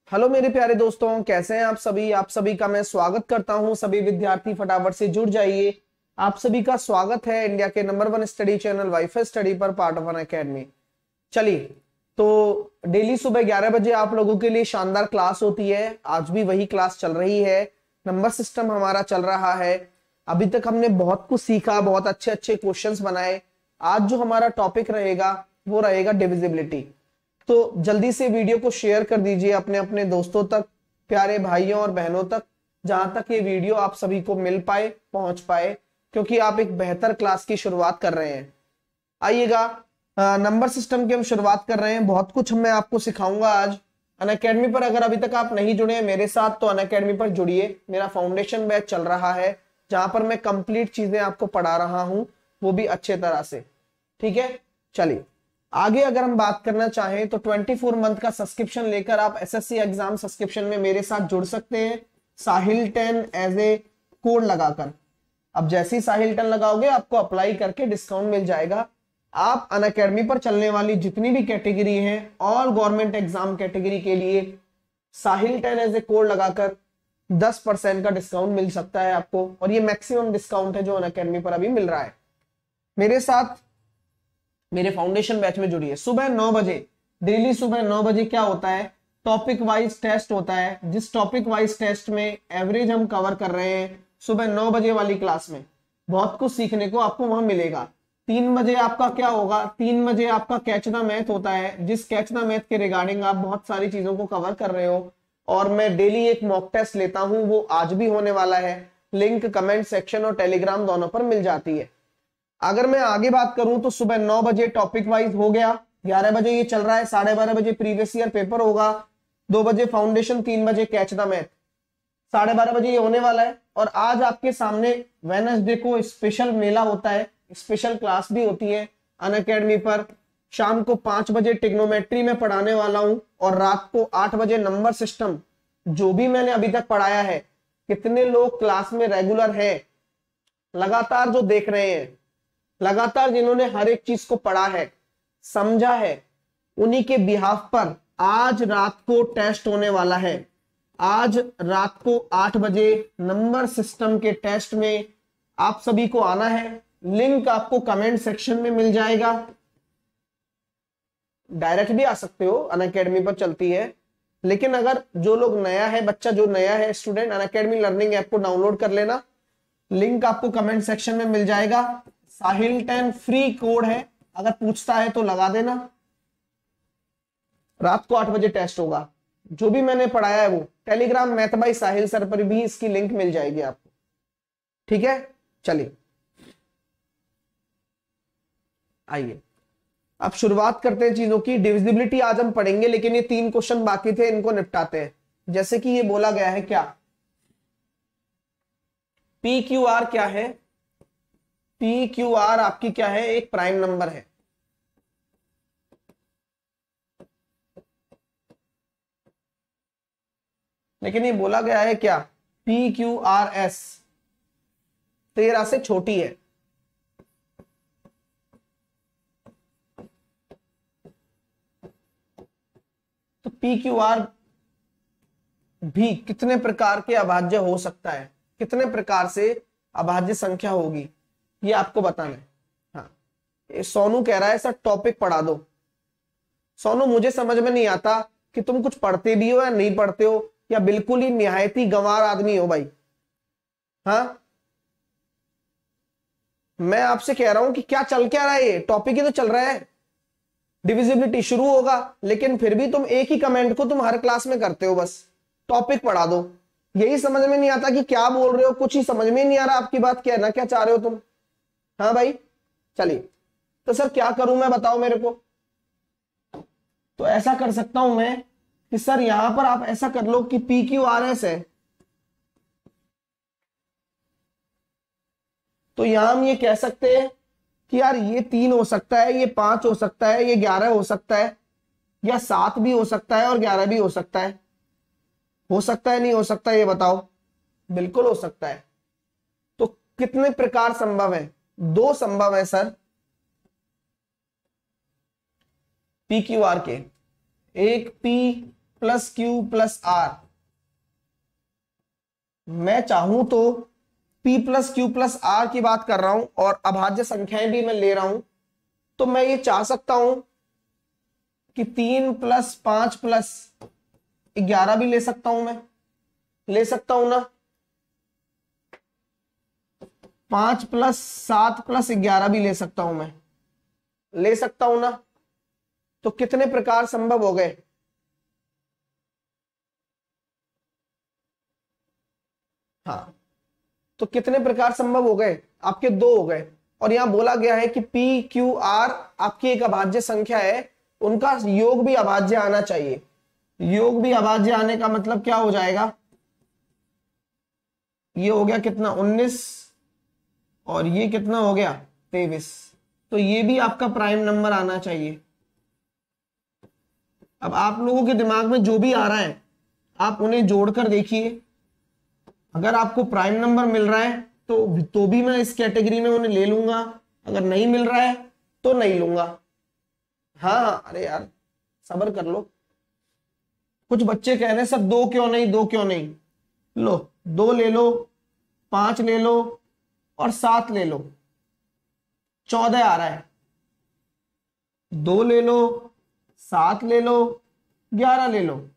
Hello मेरे प्यारे दोस्तों, कैसे हैं आप सभी का मैं स्वागत करता हूं। सभी विद्यार्थी फटाफट से जुड़ जाइए। आप सभी का स्वागत है इंडिया के number 1 study channel WiFi study पर पार्ट ऑफ एन अकेडमी। चलिए, तो डेली सुबह 11 बजे आप लोगों के लिए शानदार क्लास होती है। आज भी वही क्लास चल रही है। नंबर सिस्टम हमारा चल रहा है। अभी तक हमने बहुत कुछ सीखा, बहुत अच्छे अच्छे क्वेश्चंस बनाए। आज जो हमारा टॉपिक रहेगा वो रहेगा डिविजिबिलिटी। तो जल्दी से वीडियो को शेयर कर दीजिए अपने अपने दोस्तों तक, प्यारे भाइयों और बहनों तक, जहां तक ये वीडियो आप सभी को मिल पाए, पहुंच पाए, क्योंकि आप एक बेहतर क्लास की शुरुआत कर रहे हैं। आइएगा, नंबर सिस्टम की हम शुरुआत कर रहे हैं। बहुत कुछ मैं आपको सिखाऊंगा आज अनअकैडमी पर। अगर अभी तक आप नहीं जुड़े हैं मेरे साथ तो अनअकैडमी पर जुड़िए। मेरा फाउंडेशन बैच चल रहा है जहां पर मैं कंप्लीट चीजें आपको पढ़ा रहा हूं, वो भी अच्छे तरह से। ठीक है, चलिए आगे अगर हम बात करना चाहें तो 24 मंथ का सब्सक्रिप्शन लेकर आप एसएससी एग्जाम सब्सक्रिप्शन में मेरे साथ जुड़ सकते हैं, साहिल 10 एज ए कोड लगाकर। अब जैसे ही साहिल 10 लगाओगे आपको अप्लाई करके डिस्काउंट मिल जाएगा। आप अनअकैडमी पर चलने वाली जितनी भी कैटेगरी है, ऑल गवर्नमेंट एग्जाम कैटेगरी के लिए साहिल 10 एज ए कोड लगाकर 10% का डिस्काउंट मिल सकता है आपको। और ये मैक्सिमम डिस्काउंट है जो अनअकैडमी पर अभी मिल रहा है। मेरे साथ मेरे फाउंडेशन बैच में जुड़िए। सुबह 9 बजे, डेली सुबह 9 बजे क्या होता है, टॉपिक वाइज टेस्ट होता है। जिस टॉपिक वाइज टेस्ट में एवरेज हम कवर कर रहे हैं, सुबह 9 बजे वाली क्लास में बहुत कुछ सीखने को आपको वहां मिलेगा। 3 बजे आपका क्या होगा, 3 बजे आपका कैच द मैथ होता है। जिस कैच द मैथ के रिगार्डिंग आप बहुत सारी चीजों को कवर कर रहे हो, और मैं डेली एक मॉक टेस्ट लेता हूं, वो आज भी होने वाला है। लिंक कमेंट सेक्शन और टेलीग्राम दोनों पर मिल जाती है। अगर मैं आगे बात करूं तो सुबह 9 बजे टॉपिक वाइज हो गया, 11 बजे ये चल रहा है, 12:30 बजे प्रीवियस ईयर पेपर होगा, 2 बजे फाउंडेशन, 3 बजे कैच द मैथ, 12:30 बजे ये होने वाला है। और आज आपके सामने वेडनेसडे को स्पेशल मेला होता है, स्पेशल क्लास भी होती है अनअकैडमी पर। शाम को 5 बजे टिग्नोमेट्री में पढ़ाने वाला हूं, और रात को 8 बजे नंबर सिस्टम। जो भी मैंने अभी तक पढ़ाया है, कितने लोग क्लास में रेगुलर हैं, लगातार जो देख रहे हैं, लगातार जिन्होंने हर एक चीज को पढ़ा है, समझा है, उन्हीं के बिहाफ पर आज रात को टेस्ट होने वाला है। आज रात को 8 बजे नंबर सिस्टम के टेस्ट में आप सभी को आना है। लिंक आपको कमेंट सेक्शन में मिल जाएगा। डायरेक्ट भी आ सकते हो, अनअकैडमी पर चलती है। लेकिन अगर जो लोग नया है, बच्चा जो नया है, स्टूडेंट, अनअकैडमी लर्निंग ऐप को डाउनलोड कर लेना। लिंक आपको कमेंट सेक्शन में मिल जाएगा। साहिल 10 फ्री कोड है, अगर पूछता है तो लगा देना। रात को 8 बजे टेस्ट होगा। जो भी मैंने पढ़ाया है वो Telegram math by Sahil sir पर भी इसकी लिंक मिल जाएगी आपको। ठीक है, चलिए आइए अब शुरुआत करते हैं चीजों की। डिविजिबिलिटी आज हम पढ़ेंगे, लेकिन ये 3 क्वेश्चन बाकी थे, इनको निपटाते हैं। जैसे कि ये बोला गया है, क्या पी क्यू आर क्या है, पी क्यू आर आपकी क्या है, एक प्राइम नंबर है। लेकिन ये बोला गया है क्या, पी क्यू आर एस 13 से छोटी है। तो पी क्यू आर भी कितने प्रकार के अभाज्य हो सकता है, कितने प्रकार से अभाज्य संख्या होगी, ये आपको बताना है। हाँ, सोनू कह रहा है सर टॉपिक पढ़ा दो। सोनू, मुझे समझ में नहीं आता कि तुम कुछ पढ़ते भी हो या नहीं पढ़ते हो, या बिल्कुल ही निहायती गंवार आदमी हो भाई। हाँ, मैं आपसे कह रहा हूं कि क्या चल क्या रहा है, ये टॉपिक ही तो चल रहा है। डिविजिबिलिटी शुरू होगा, लेकिन फिर भी तुम एक ही कमेंट को तुम हर क्लास में करते हो, बस टॉपिक पढ़ा दो। यही समझ में नहीं आता कि क्या बोल रहे हो, कुछ ही समझ में नहीं आ रहा आपकी बात कहना क्या चाह रहे हो तुम। हाँ भाई, चलिए, तो सर क्या करूं मैं, बताओ मेरे को। तो ऐसा कर सकता हूं मैं कि सर यहां पर आप ऐसा कर लो कि पी क्यू आर एस है, तो यहां हम ये कह सकते हैं कि यार ये 3 हो सकता है, ये 5 हो सकता है, ये 11 हो सकता है, या 7 भी हो सकता है और 11 भी हो सकता है। हो सकता है नहीं हो सकता, ये बताओ। बिल्कुल हो सकता है। तो कितने प्रकार संभव है, 2 संभव है सर पी क्यू आर के। एक P plus Q plus R, मैं चाहूं तो p plus Q plus R की बात कर रहा हूं और अभाज्य संख्याएं भी मैं ले रहा हूं, तो मैं ये चाह सकता हूं कि 3 प्लस 5 प्लस 11 भी ले सकता हूं, मैं ले सकता हूं ना। 5 प्लस 7 प्लस 11 भी ले सकता हूं, मैं ले सकता हूं ना। तो कितने प्रकार संभव हो गए? हाँ, तो कितने प्रकार संभव हो गए? आपके 2 हो गए। और यहां बोला गया है कि पी क्यू आर आपकी एक अभाज्य संख्या है, उनका योग भी अभाज्य आना चाहिए। योग भी अभाज्य आने का मतलब क्या हो जाएगा? ये हो गया कितना? 19, और ये कितना हो गया? 23। तो ये भी आपका प्राइम नंबर आना चाहिए। अब आप लोगों के दिमाग में जो भी आ रहा है आप उन्हें जोड़कर देखिए। अगर आपको प्राइम नंबर मिल रहा है तो भी मैं इस कैटेगरी में उन्हें ले लूंगा, अगर नहीं मिल रहा है तो नहीं लूंगा। हाँ, अरे यार सब्र कर लो। कुछ बच्चे कह रहे हैं सर 2 क्यों नहीं, 2 क्यों नहीं? लो 2 ले लो, 5 ले लो और 7 ले लो, 14 आ रहा है। 2 ले लो, 7 ले लो, 11 ले लो,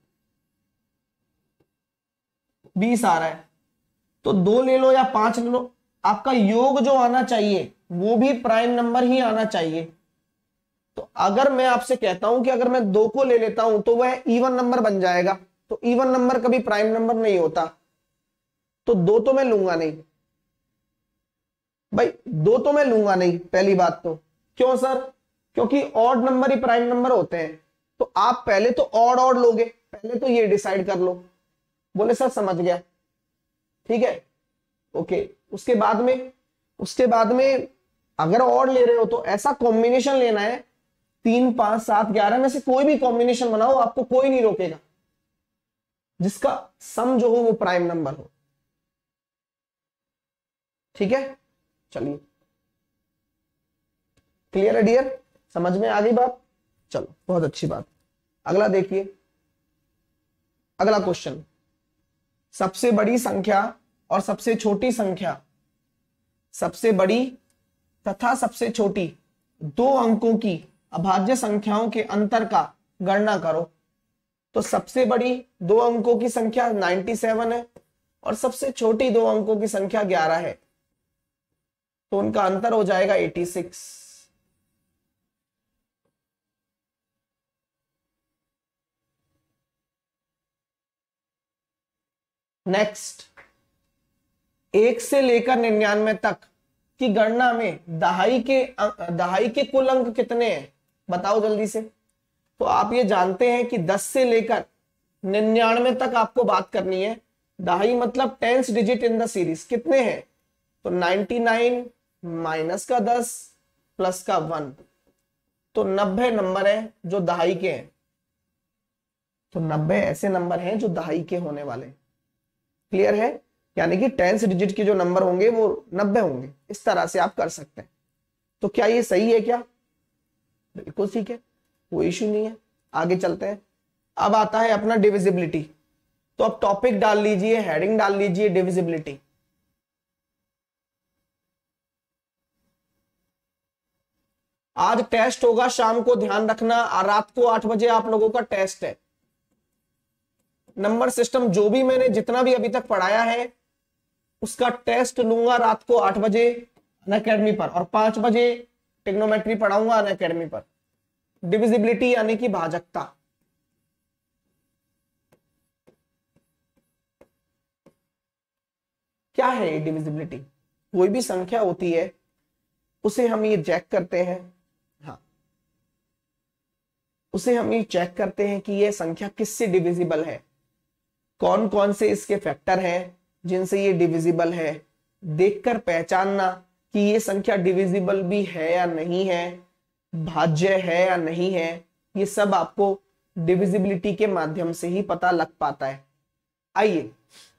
20 आ रहा है। तो 2 ले लो या 5 ले लो, आपका योग जो आना चाहिए वो भी प्राइम नंबर ही आना चाहिए। तो अगर मैं आपसे कहता हूं कि अगर मैं 2 को ले लेता हूं तो वह इवन नंबर बन जाएगा, तो इवन नंबर कभी प्राइम नंबर नहीं होता, तो 2 तो मैं लूंगा नहीं भाई, 2 तो मैं लूंगा नहीं। पहली बात तो क्यों सर? क्योंकि ऑड नंबर ही प्राइम नंबर होते हैं। तो आप पहले तो ऑड लोगे, पहले तो ये डिसाइड कर लो। बोले सर समझ गया, ठीक है, ओके। उसके बाद में अगर ऑड ले रहे हो तो ऐसा कॉम्बिनेशन लेना है 3 5 7 11 में से कोई भी कॉम्बिनेशन बनाओ, आपको कोई नहीं रोकेगा, जिसका सम जो हो वो प्राइम नंबर हो। ठीक है, चलिए क्लियर है डियर? समझ में आ गई बात? चलो बहुत अच्छी बात। अगला देखिए, अगला क्वेश्चन, सबसे बड़ी संख्या और सबसे छोटी संख्या, सबसे बड़ी तथा सबसे छोटी 2 अंकों की अभाज्य संख्याओं के अंतर का गणना करो। तो सबसे बड़ी 2 अंकों की संख्या 97 है और सबसे छोटी 2 अंकों की संख्या 11 है, तो उनका अंतर हो जाएगा 86। नेक्स्ट, 1 से लेकर 99 तक की गणना में दहाई के कुल अंक कितने हैं? बताओ जल्दी से। तो आप ये जानते हैं कि 10 से लेकर 99 तक आपको बात करनी है। दहाई मतलब 10th digit in the series कितने हैं? तो 99 माइनस का 10 प्लस का 1, तो 90 नंबर है जो दहाई के हैं। तो 90 ऐसे नंबर हैं जो दहाई के होने वाले। क्लियर है? यानी कि 10th डिजिट के जो नंबर होंगे वो 90 होंगे। इस तरह से आप कर सकते हैं। तो क्या ये सही है? क्या बिल्कुल ठीक है, कोई इश्यू नहीं है। आगे चलते हैं। अब आता है अपना डिविजिबिलिटी। तो अब टॉपिक डाल लीजिए, हेडिंग डाल लीजिए डिविजिबिलिटी। आज टेस्ट होगा शाम को, ध्यान रखना। रात को 8 बजे आप लोगों का टेस्ट है। नंबर सिस्टम जो भी मैंने जितना भी अभी तक पढ़ाया है उसका टेस्ट लूंगा रात को 8 बजे अनअकैडमी पर, और 5 बजे ट्रिग्नोमेट्री पढ़ाऊंगा अनअकैडमी पर। डिविजिबिलिटी यानी कि भाजकता। क्या है ये डिविजिबिलिटी? कोई भी संख्या होती है उसे हम ये चेक करते हैं, हाँ, उसे हम ये चेक करते हैं कि ये संख्या किससे डिविजिबल है, कौन कौन से इसके फैक्टर हैं जिनसे ये डिविजिबल है। देखकर पहचानना कि ये संख्या डिविजिबल भी है या नहीं है, भाज्य है या नहीं है, ये सब आपको डिविजिबिलिटी के माध्यम से ही पता लग पाता है। आइए,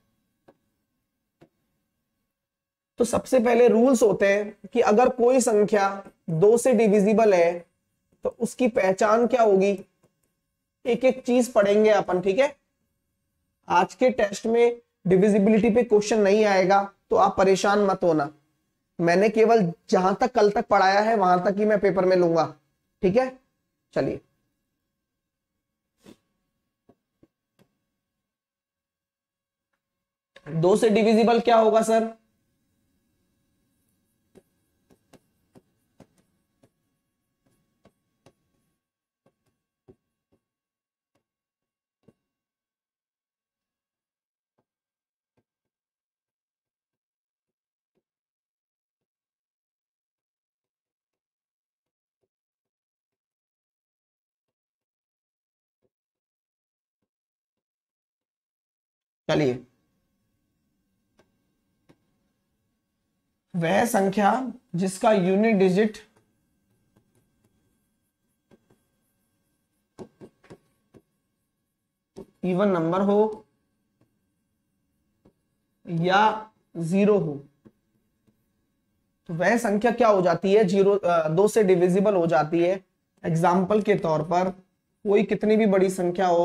तो सबसे पहले रूल्स होते हैं कि अगर कोई संख्या 2 से डिविजिबल है तो उसकी पहचान क्या होगी? एक एक चीज पढ़ेंगे अपन, ठीक है। आज के टेस्ट में डिविजिबिलिटी पे क्वेश्चन नहीं आएगा, तो आप परेशान मत होना। मैंने केवल जहां तक कल तक पढ़ाया है वहां तक ही मैं पेपर में लूंगा, ठीक है। चलिए, दो से डिविजिबल क्या होगा सर? चलिए, वह संख्या जिसका यूनिट डिजिट इवन नंबर हो या जीरो हो, तो वह संख्या क्या हो जाती है? जीरो, दो से डिविजिबल हो जाती है। एग्जाम्पल के तौर पर कोई कितनी भी बड़ी संख्या हो,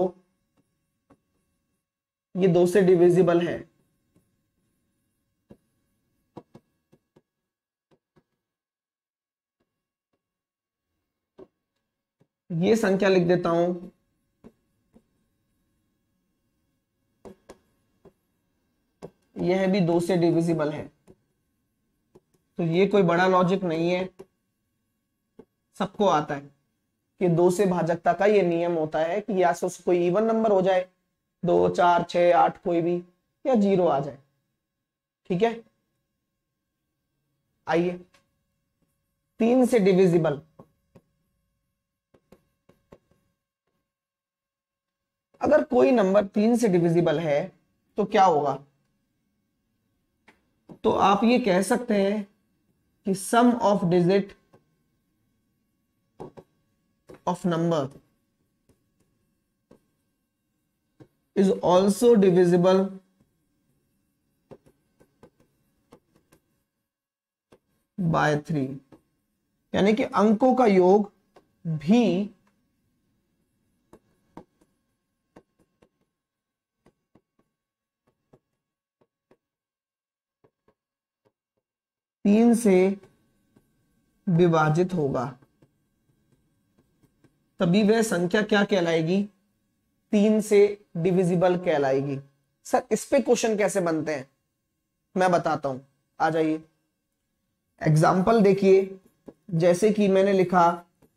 ये दो से डिविजिबल है। ये संख्या लिख देता हूं, यह भी दो से डिविजिबल है। तो ये कोई बड़ा लॉजिक नहीं है, सबको आता है कि दो से भाजकता का ये नियम होता है कि या तो कोई इवन नंबर हो जाए, 2 4 6 8 कोई भी, या जीरो आ जाए, ठीक है। आइए, तीन से डिविजिबल, अगर कोई नंबर तीन से डिविजिबल है तो क्या होगा? तो आप ये कह सकते हैं कि sum of digit of number is also divisible by 3, यानी कि अंकों का योग भी तीन से विभाजित होगा, तभी वह संख्या क्या कहलाएगी? तीन से डिविजिबल कहलाएगी। सर इस पे क्वेश्चन कैसे बनते हैं मैं बताता हूं, आ जाइए। एग्जाम्पल देखिए, जैसे कि मैंने लिखा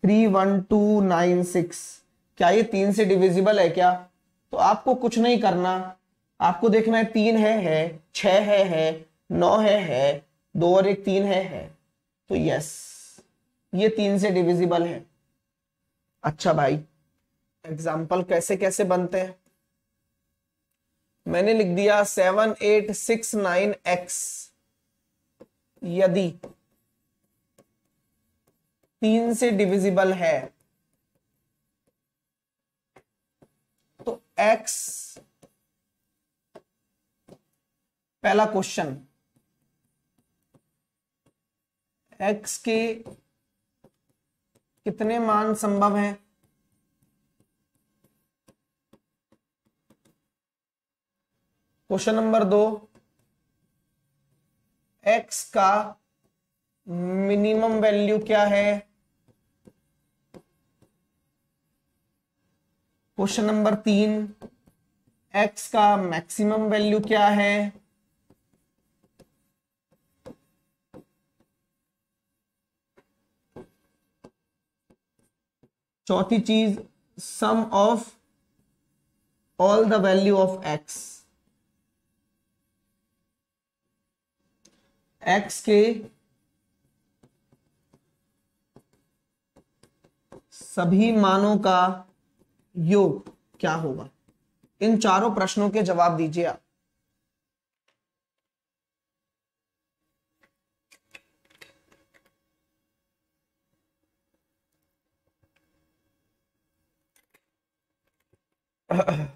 31296, क्या ये तीन से डिविजिबल है क्या? तो आपको कुछ नहीं करना, आपको देखना है तीन है, छह है, नौ है, दो और एक तीन है। तो यस, ये तीन से डिविजिबल है। अच्छा भाई, एग्जाम्पल कैसे कैसे बनते हैं? मैंने लिख दिया 7869x, यदि तीन से डिविजिबल है तो x, पहला क्वेश्चन, x के कितने मान संभव हैं? क्वेश्चन नंबर 2, x का मिनिमम वैल्यू क्या है? क्वेश्चन नंबर 3, x का मैक्सिमम वैल्यू क्या है? चौथी चीज, sum of all the value of x के सभी मानों का योग क्या होगा? इन चारों प्रश्नों के जवाब दीजिए आप।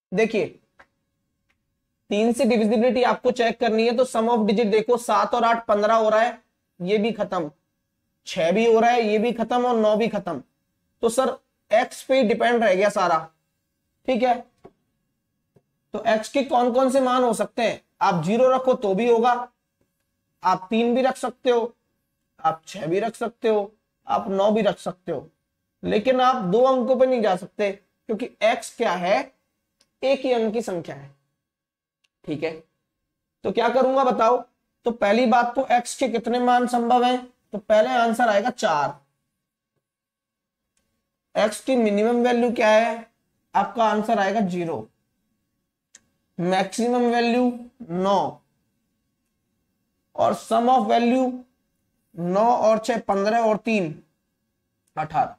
देखिए 3 से डिविजिबिलिटी आपको चेक करनी है, तो सम ऑफ डिजिट देखो 7 और 8 15 हो रहा है, ये भी खत्म, 6 भी हो रहा है, ये भी खत्म, और 9 भी खत्म। तो सर एक्स पे डिपेंड रह गया सारा, ठीक है। तो एक्स के कौन कौन से मान हो सकते हैं? आप 0 रखो तो भी होगा, आप 3 भी रख सकते हो, आप 6 भी रख सकते हो, आप 9 भी रख सकते हो, लेकिन आप 2 अंकों पे नहीं जा सकते, क्योंकि x क्या है, एक ही अंक की संख्या है, ठीक है। तो क्या करूंगा बताओ? तो पहली बात तो x के कितने मान संभव हैं? तो पहले आंसर आएगा 4। x की मिनिमम वैल्यू क्या है? आपका आंसर आएगा 0। मैक्सिमम वैल्यू 9, और सम ऑफ वैल्यू 9 और 6 15 और 3 18।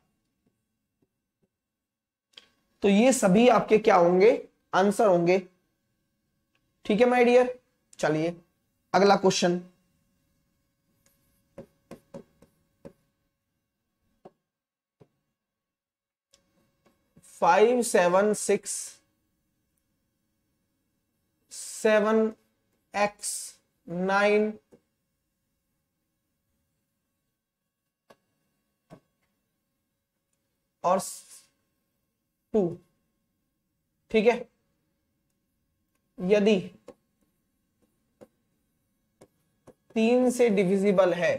तो ये सभी आपके क्या होंगे? आंसर होंगे, ठीक है माय डियर। चलिए अगला क्वेश्चन, 5 7 6 7 x 9 और 2, ठीक है। यदि 3 से डिविजिबल है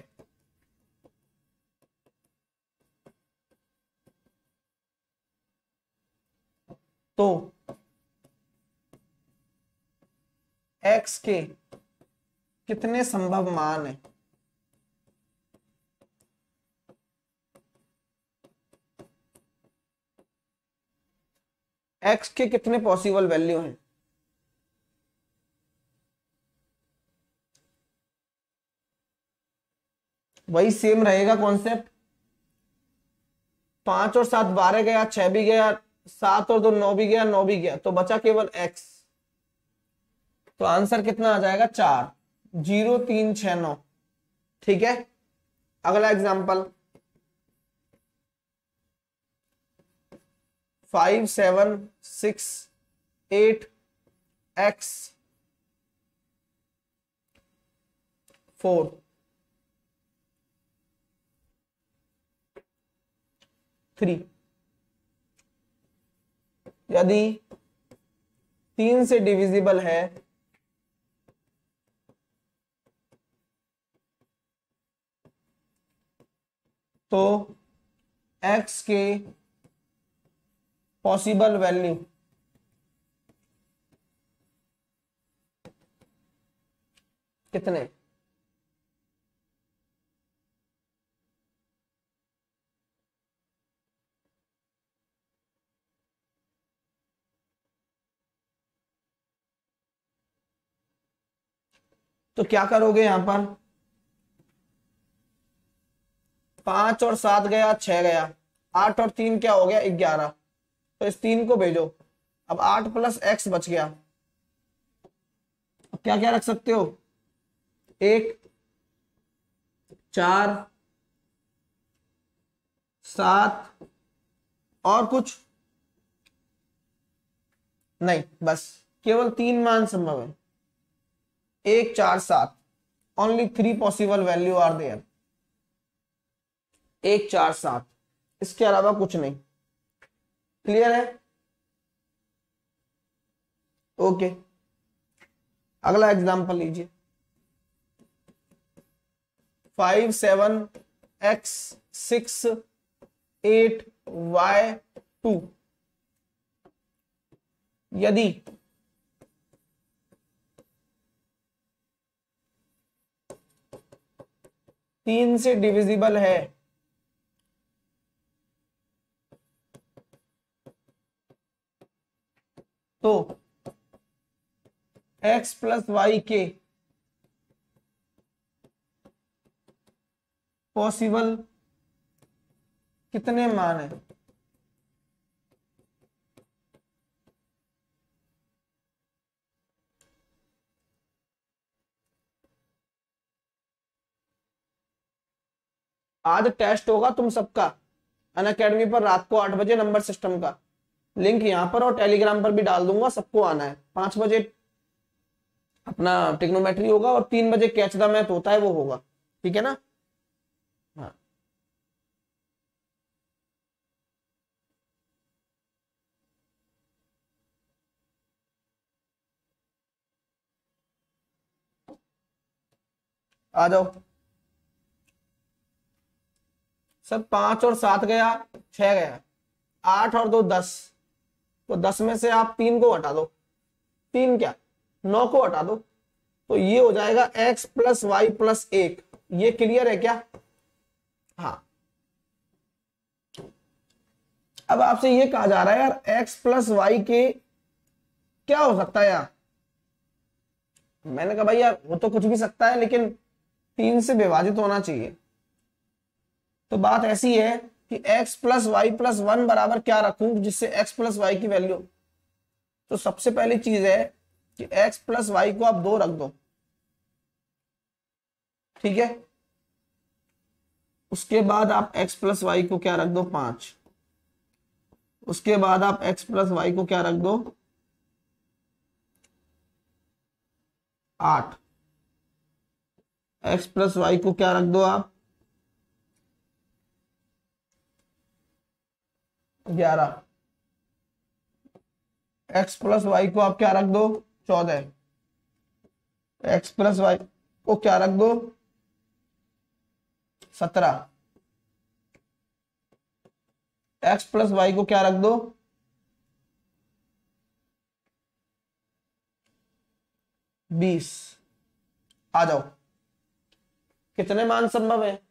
तो x के कितने संभव मान है? x के कितने पॉसिबल वैल्यू हैं? वही सेम रहेगा कॉन्सेप्ट, 5 और 7 12 गया, 6 भी गया, 7 और 2 9 भी गया, 9 भी गया, तो बचा केवल x। तो आंसर कितना आ जाएगा? 4, 0 3 6 9, ठीक है। अगला एग्जांपल, 5 7 6 8 x 4। यदि 3 से डिविजिबल है तो x के पॉसिबल वैल्यू कितने? तो क्या करोगे यहां पर? 5 और 7 गया, 6 गया, 8 और 3 क्या हो गया? 11। तो इस 3 को भेजो, अब 8 प्लस x बच गया। अब क्या क्या रख सकते हो? 1 4 7 और कुछ नहीं, बस केवल 3 मान संभव है, 1 4 7। Only 3 possible value are there, 1 4 7, इसके अलावा कुछ नहीं। क्लियर है? ओके, अगला एग्जांपल लीजिए, 5 7 x 6 8 y 2। यदि 3 से डिविजिबल है तो x प्लस वाई के पॉसिबल कितने मान है? आज टेस्ट होगा तुम सबका अनअकैडमी पर रात को 8 बजे नंबर सिस्टम का। लिंक यहाँ पर और टेलीग्राम पर भी डाल दूंगा, सबको आना है। 5 बजे अपना ट्रिग्नोमेट्री होगा और 3 बजे कैच द मैथ होता है, वो होगा, ठीक है ना। हाँ, आ जाओ सर। 5 और 7 गया, 6 गया, 8 और 2 10, तो 10 में से आप 3 को हटा दो, 3 क्या 9 को हटा दो, तो ये हो जाएगा x+y+1। ये क्लियर है क्या? हाँ। अब आपसे ये कहा जा रहा है यार x+y के क्या हो सकता है यार। मैंने कहा भाई यार वो तो कुछ भी सकता है, लेकिन 3 से विभाजित होना चाहिए। तो बात ऐसी है कि x+y+1 बराबर क्या रखूं जिससे x+y की वैल्यू। तो सबसे पहली चीज है कि x+y को आप 2 रख दो, ठीक है। उसके बाद आप x+y को क्या रख दो 5। उसके बाद आप x+y को क्या रख दो 8। x+y को क्या रख दो आप 11। x+y को आप क्या रख दो 14। x+y को क्या रख दो 17। x+y को क्या रख दो 20। आ जाओ, कितने मान संभव है?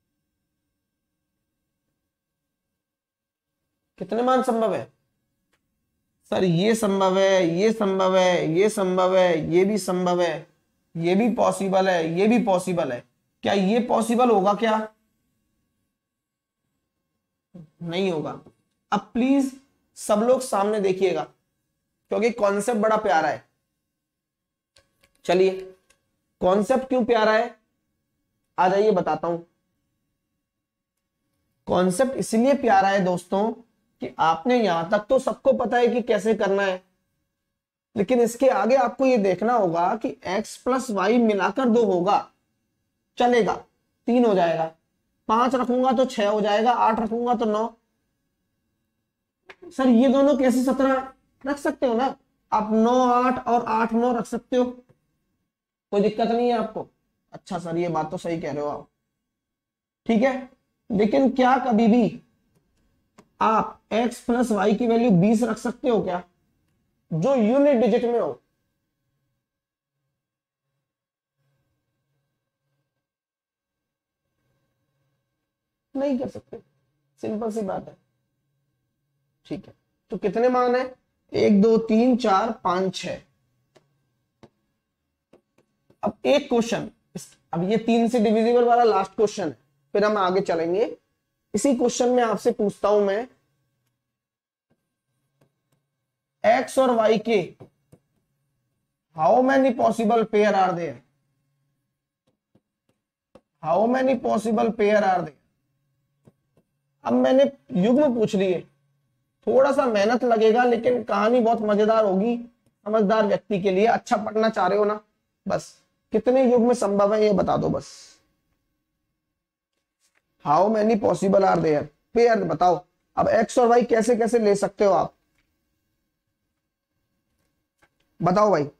कितने मान संभव है सर? ये संभव है, ये संभव है, ये संभव है, ये भी संभव है, ये भी पॉसिबल है, ये भी पॉसिबल है। क्या ये पॉसिबल होगा क्या? नहीं होगा। अब प्लीज सब लोग सामने देखिएगा, क्योंकि कॉन्सेप्ट बड़ा प्यारा है। चलिए, कॉन्सेप्ट क्यों प्यारा है आ जाइए बताता हूं। कॉन्सेप्ट इसलिए प्यारा है दोस्तों कि आपने यहां तक तो सबको पता है कि कैसे करना है, लेकिन इसके आगे आपको ये देखना होगा कि x+y मिलाकर 2 होगा, चलेगा, 3 हो जाएगा, 5 रखूंगा तो 6 हो जाएगा, 8 रखूंगा तो 9। सर ये दोनों कैसे 17 रख सकते हो ना आप? 9 8 और 8 9 रख सकते हो, कोई दिक्कत नहीं है आपको। अच्छा सर ये बात तो सही कह रहे हो आप, ठीक है। लेकिन क्या कभी भी आप x+y की वैल्यू 20 रख सकते हो क्या, जो यूनिट डिजिट में हो? नहीं कर सकते, सिंपल सी बात है, ठीक है। तो कितने मान है? 1 2 3 4 5 6। अब एक क्वेश्चन, अब ये 3 से डिविजिबल वाला लास्ट क्वेश्चन है, फिर हम आगे चलेंगे। इसी क्वेश्चन में आपसे पूछता हूं मैं, x और y के how many possible pair are there? How many possible pair are there? अब मैंने युग्म पूछ लिए, थोड़ा सा मेहनत लगेगा, लेकिन कहानी बहुत मजेदार होगी समझदार व्यक्ति के लिए। अच्छा पढ़ना चाह रहे हो ना, बस कितने युग्म संभव है ये बता दो बस। How many possible are there, pair बताओ। अब एक्स और वाई कैसे कैसे ले सकते हो आप, बताओ भाई।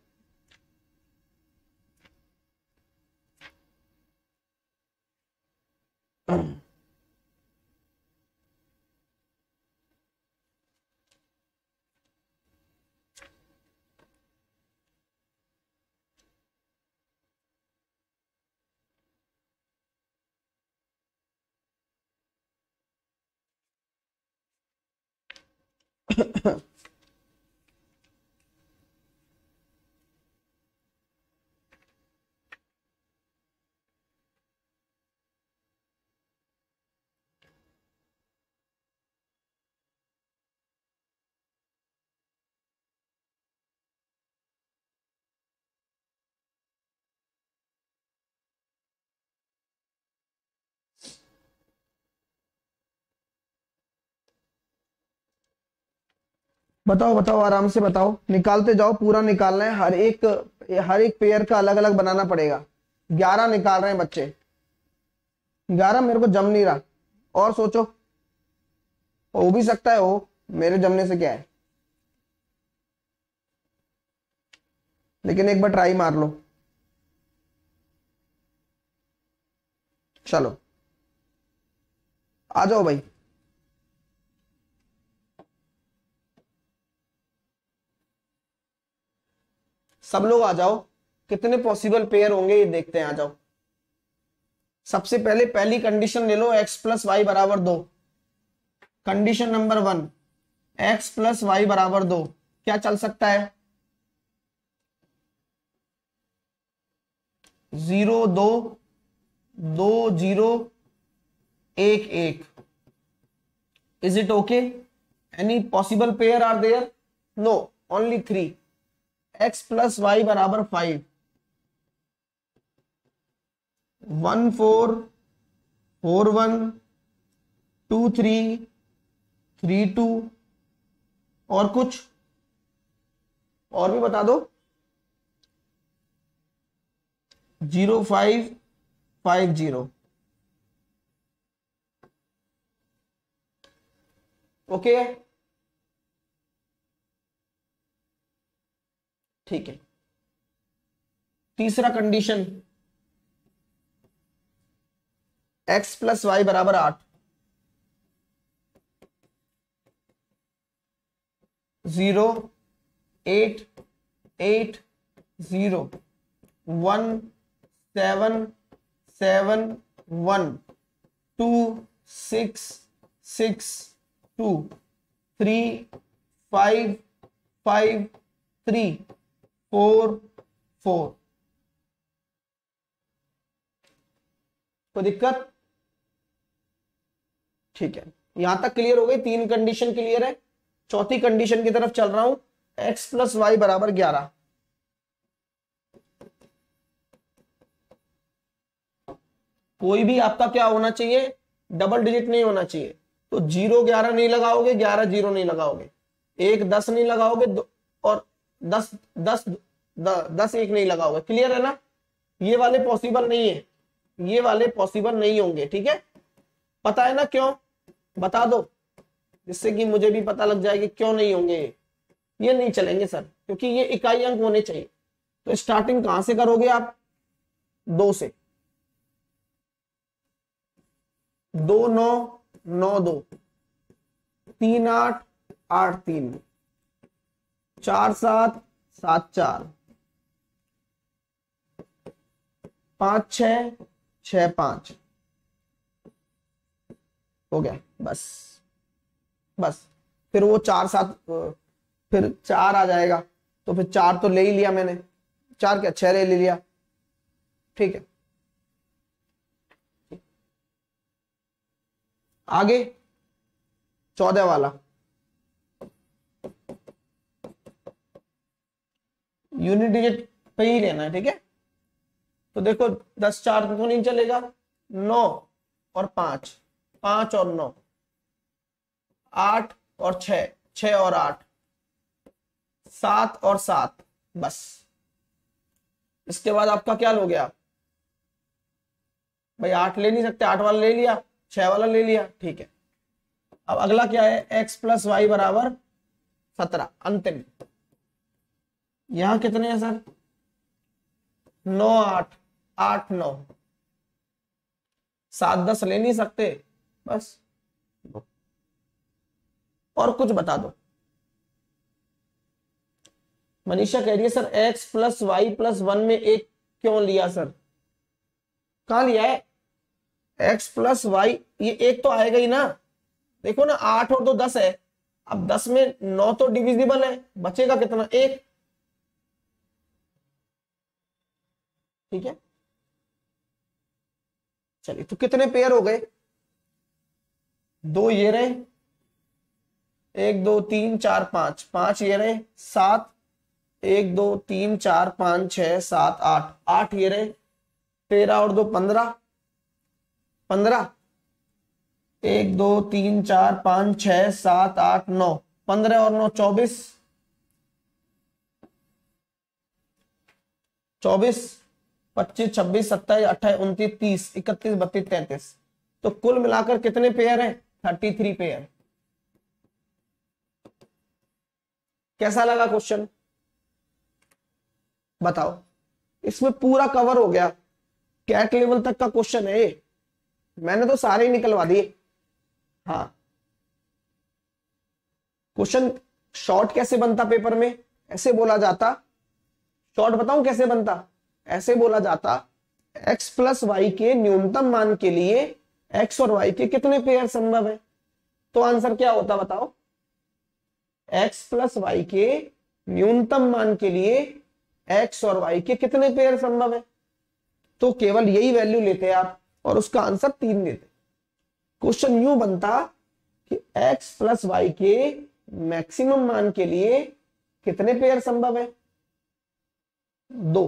बताओ बताओ, आराम से बताओ, निकालते जाओ, पूरा निकालना है, हर एक पेयर का अलग अलग बनाना पड़ेगा। 11 निकाल रहे हैं बच्चे, 11 मेरे को जम नहीं रहा, और सोचो, हो भी सकता है, हो मेरे जमने से क्या है, लेकिन एक बार ट्राई मार लो। चलो आ जाओ भाई, सब लोग आ जाओ, कितने पॉसिबल पेयर होंगे ये देखते हैं, आ जाओ। सबसे पहले पहली कंडीशन ले लो, x प्लस वाई बराबर 2। Condition number 1, x plus Y बराबर 2, क्या चल सकता है? 0 2, 2 0, 1 1। Is it okay? Any possible pair are there? No, only 3. x plus y बराबर 5, 1 4, 4 1, 2 3, 3 2, और कुछ और भी बता दो। 0 5 5 0। ओके, ठीक है। तीसरा कंडीशन, x प्लस वाई बराबर 8, 0 8 8 0, 1 7 7 1, 2 6 6 2, 3 5 5 3, 4 4। कोई दिक्कत? ठीक है, यहां तक क्लियर हो गई, 3 कंडीशन क्लियर है। चौथी कंडीशन की तरफ चल रहा हूं, x प्लस वाई बराबर 11। कोई भी आपका क्या होना चाहिए, डबल डिजिट नहीं होना चाहिए। तो 0 11 नहीं लगाओगे, 11 0 नहीं लगाओगे, 1 10 नहीं लगाओगे, और 10 10 10 1 नहीं लगाओगे। क्लियर है ना? ये वाले पॉसिबल नहीं है, ये वाले पॉसिबल नहीं होंगे। ठीक है, पता है ना क्यों? बता दो, जिससे कि मुझे भी पता लग जाए कि क्यों नहीं होंगे। ये नहीं चलेंगे सर, क्योंकि ये इकाई अंक होने चाहिए। तो स्टार्टिंग कहां से करोगे आप? 2 से। 2 9 9 2, 3 8 8 3, 4 7 7 4, 5 6 6 5। हो गया, बस बस। फिर वो 4 7, फिर 4 आ जाएगा, तो फिर 4 तो ले ही लिया मैंने, 4 क्या 6 ले लिया। ठीक है, आगे 14 वाला, यूनिट डिजिट पे ही लेना है। ठीक है, तो देखो 10 4 तो नहीं चलेगा, 9 और 5, 5 और 9, 8 और 6, 6 और 8, 7 और 7, बस। इसके बाद आपका क्या हो गया भाई? 8 ले नहीं सकते, 8 वाला ले लिया, 6 वाला ले लिया। ठीक है, अब अगला क्या है? x प्लस वाई बराबर 17, अंतिम। यहां कितने हैं सर? 9 8 8 9, 7 10 ले नहीं सकते, बस। और कुछ बता दो। मनीषा कह रही है sir x plus Y plus 1 में एक क्यों लिया सर? कहां लिया है? x प्लस वाई, ये एक तो आएगा ही ना। देखो ना, 8 और 2 10 है। अब 10 में 9 तो डिविजिबल है, बचेगा कितना? 1। ठीक है, चलिए, तो कितने पेयर हो गए? 2 ये रहे, 1 2 3 4 5, 5 ये रहे, 7, 1 2 3 4 5 6 7 8, 8 ये रहे, 13 और 2 15, 15, 1 2 3 4 5 6 7 8 9, 15 और 9 24, 24, 25, 26, 27, 28, 29, 30, 31, 32, 33। तो कुल मिलाकर कितने पेयर हैं? 33 पेयर। कैसा लगा क्वेश्चन बताओ? इसमें पूरा कवर हो गया, कैट लेवल तक का क्वेश्चन है ये, मैंने तो सारे ही निकलवा दिए। हाँ, क्वेश्चन शॉर्ट कैसे बनता पेपर में? ऐसे बोला जाता, शॉर्ट बताऊं कैसे बनता? ऐसे बोला जाता, x प्लस वाई के न्यूनतम मान के लिए x और y के कितने पेयर संभव है? तो आंसर क्या होता बताओ? x प्लस वाई के न्यूनतम मान के लिए x और y के कितने पेयर संभव है? तो केवल यही वैल्यू लेते आप और उसका आंसर 3 देते। क्वेश्चन यूं बनता कि x प्लस वाई के मैक्सिमम मान के लिए कितने पेयर संभव है? 2।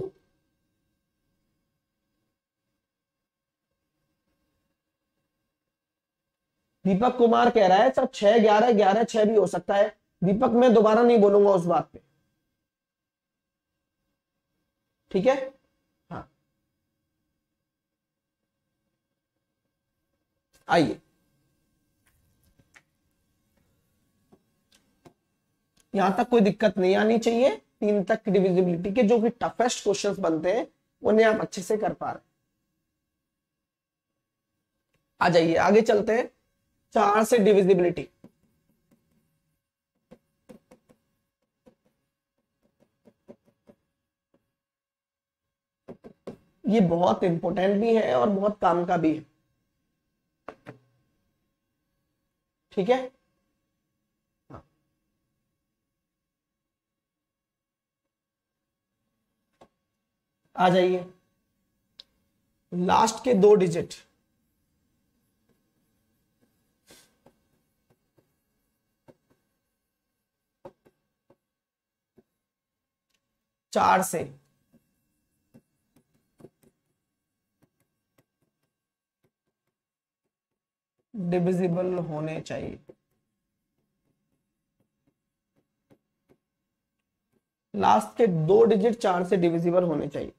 दीपक कुमार कह रहा है सर 6, 11, 11, 6 भी हो सकता है। दीपक मैं दोबारा नहीं बोलूंगा उस बात पे, ठीक है? हाँ, आइए यहां तक कोई दिक्कत नहीं आनी चाहिए। 3 तक डिविजिबिलिटी के जो भी टफेस्ट क्वेश्चंस बनते हैं उन्हें आप अच्छे से कर पा रहे। आ जाइए आगे चलते हैं। 4 से डिविजिबिलिटी, ये बहुत इंपॉर्टेंट भी है और बहुत काम का भी है, ठीक है? हाँ। आ जाइए, लास्ट के 2 डिजिट, चार से डिविजिबल होने चाहिए। लास्ट के 2 डिजिट 4 से डिविजिबल होने चाहिए,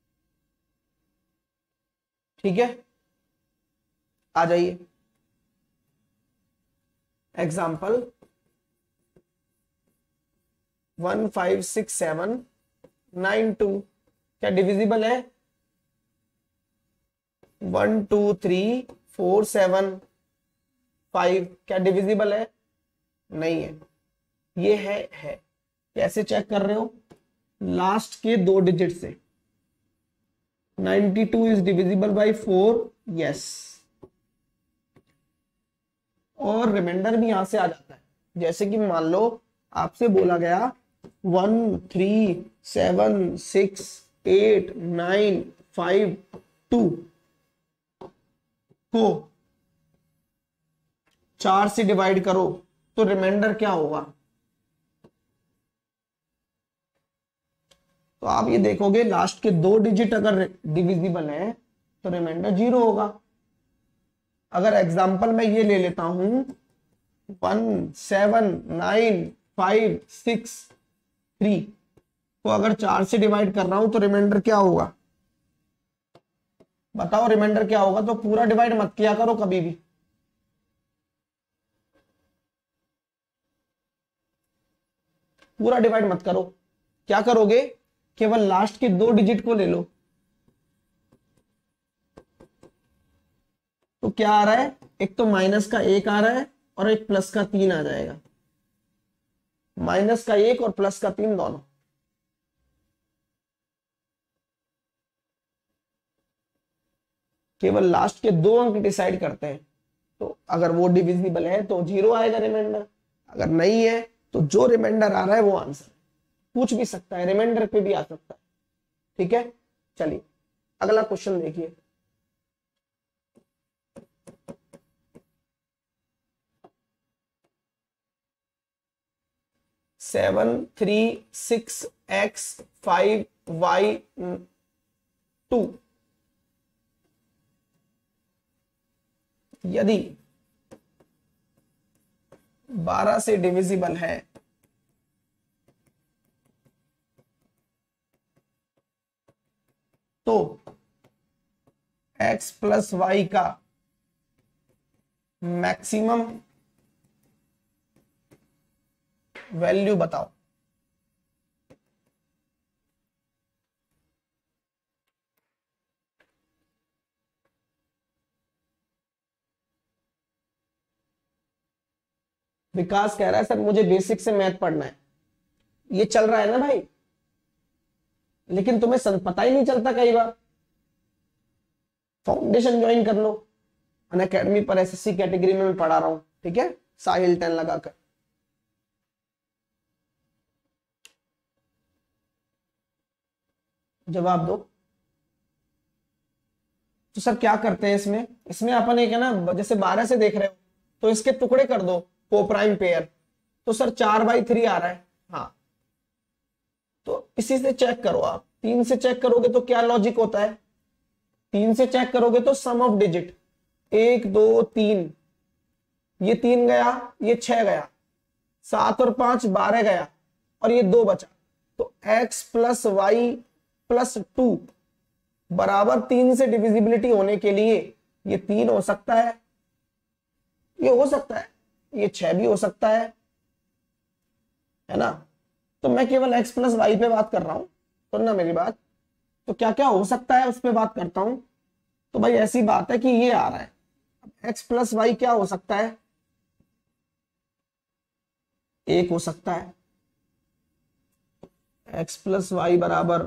ठीक है? आ जाइए, एग्जाम्पल 156792 क्या डिविजिबल है? 12345 क्या डिविजिबल है? नहीं है। ये है। कैसे चेक कर रहे हो? लास्ट के 2 डिजिट से। 92 इज डिविजिबल बाय 4, यस। और रिमाइंडर भी यहां से आ जाता है। जैसे कि मान लो आपसे बोला गया 1376895 को 4 से डिवाइड करो तो रिमाइंडर क्या होगा? तो आप ये देखोगे लास्ट के 2 डिजिट अगर डिविजिबल है तो रिमाइंडर 0 होगा। अगर एग्जांपल मैं ये ले लेता हूं 17956 को अगर 4 से डिवाइड कर रहा हूं तो रिमाइंडर क्या होगा? बताओ रिमाइंडर क्या होगा? तो पूरा डिवाइड मत किया करो कभी भी, पूरा डिवाइड मत करो। क्या करोगे? केवल लास्ट के 2 डिजिट को ले लो। तो क्या आ रहा है? एक तो माइनस का 1 आ रहा है और एक प्लस का 3 आ जाएगा। माइनस का 1 और प्लस का 3 दोनों। केवल लास्ट के 2 अंक डिसाइड करते हैं। तो अगर वो डिविजिबल है तो 0 आएगा रिमाइंडर, अगर नहीं है तो जो रिमाइंडर आ रहा है वो आंसर। पूछ भी सकता है, रिमाइंडर पे भी आ सकता है, ठीक है? चलिए अगला क्वेश्चन देखिए। सेवन 3 6x5y2 यदि 12 से डिविजिबल है तो x प्लस वाई का मैक्सिमम वैल्यू बताओ। विकास कह रहा है सर मुझे बेसिक से मैथ पढ़ना है। ये चल रहा है ना भाई, लेकिन तुम्हें पता ही नहीं चलता कई बार। फाउंडेशन ज्वाइन कर लो, अनअकैडमी पर एसएससी कैटेगरी में मैं पढ़ा रहा हूं, ठीक है, साहिल 10 लगाकर। जवाब दो। तो सर क्या करते हैं इसमें, इसमें अपन एक है ना, जैसे 12 से देख रहे हो तो इसके टुकड़े कर दो, को प्राइम पेयर। तो सर 4/3 आ रहा है, हाँ। तो इसी से चेक करो आप, 3 से चेक करोगे तो क्या लॉजिक होता है, 3 से चेक करोगे तो सम ऑफ डिजिट 1 2 3, ये 3 गया, ये 6 गया, 7 और 5 12 गया, और ये 2 बचा। तो x प्लस वाई प्लस 2 बराबर 3 से डिविजिबिलिटी होने के लिए ये 3 हो सकता है, ये हो सकता है, ये 6 भी हो सकता है ना। तो मैं केवल x प्लस वाई पे बात कर रहा हूं, सुनना मेरी बात। तो क्या क्या हो सकता है उस पे बात करता हूं। तो भाई ऐसी बात है कि ये आ रहा है, x प्लस वाई क्या हो सकता है, 1 हो सकता है। x प्लस वाई बराबर,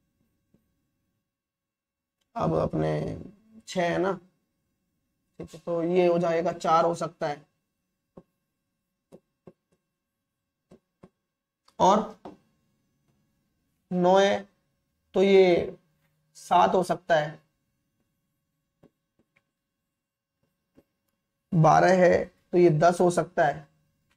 अब अपने 6 है ना, ठीक है, तो ये हो जाएगा 4 हो सकता है, और 9 है तो ये 7 हो सकता है, 12 है तो ये 10 हो सकता है।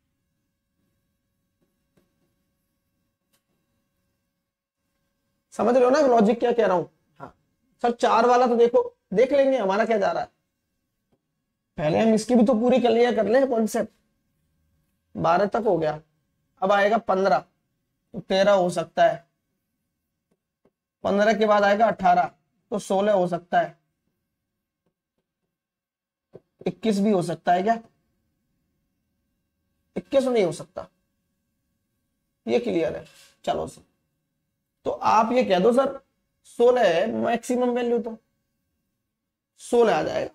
समझ रहे हो ना लॉजिक क्या कह रहा हूं। हाँ सर 4 वाला तो देखो, देख लेंगे हमारा क्या जा रहा है, पहले हम इसकी भी तो पूरी क्लियर कर ले कॉन्सेप्ट। 12 तक हो गया, अब आएगा 15, तो 13 हो सकता है, 15 के बाद आएगा 18, तो 16 हो सकता है, 21 भी हो सकता है क्या, 21 नहीं हो सकता, ये क्लियर है। चलो सर, तो आप ये कह दो सर 16 है मैक्सिमम वैल्यू, तो 16 आ जाएगा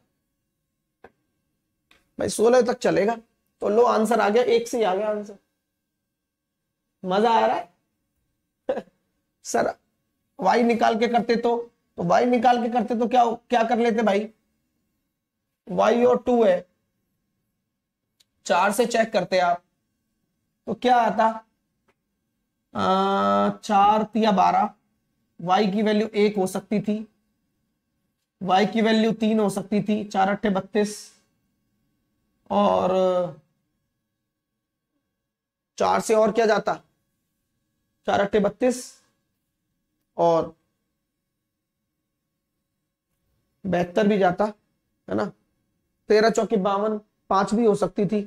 भाई, 16 तक चलेगा। तो लो आंसर आ गया, एक से ही आ गया आंसर। मजा आ रहा है सर वाई निकाल के करते तो वाई निकाल के करते तो क्या क्या कर लेते भाई, वाई और 2 है, 4 से चेक करते आप तो क्या आता, 4 या 12, वाई की वैल्यू 1 हो सकती थी, वाई की वैल्यू 3 हो सकती थी, 4 अट्ठे 32, और 4 से और क्या जाता, 4 अट्ठे 32 और 72 भी जाता है ना, 13 चौके 52, 5 भी हो सकती थी,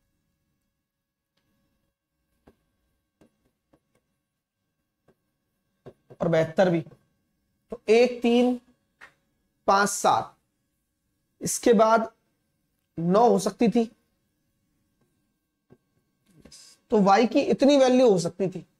और 72 भी। तो 1 3 5 7, इसके बाद 9 हो सकती थी, तो y की इतनी वैल्यू हो सकती थी,